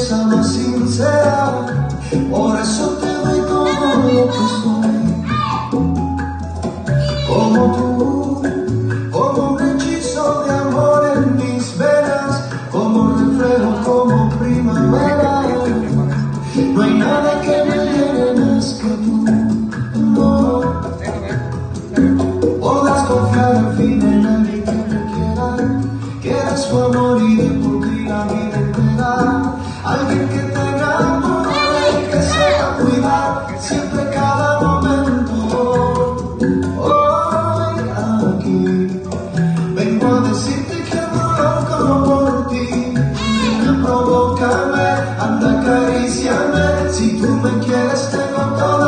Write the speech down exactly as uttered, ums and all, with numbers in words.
belleza más sincera, por eso te doy todo lo que soy. Como tú, como un hechizo de amor en mis venas, como reflejo, como primavera. No hay nada que me llene más que tú, no. Podrás confiar al fin en alguien que me quiera, que eres su amor y de por ti la vida entera. Alguien que tenga amor y que sepa cuidar siempre cada momento. Hoy aquí vengo a decirte que ando loco por ti. Provócame, anda acaríciame, si tú me quieres tengo todo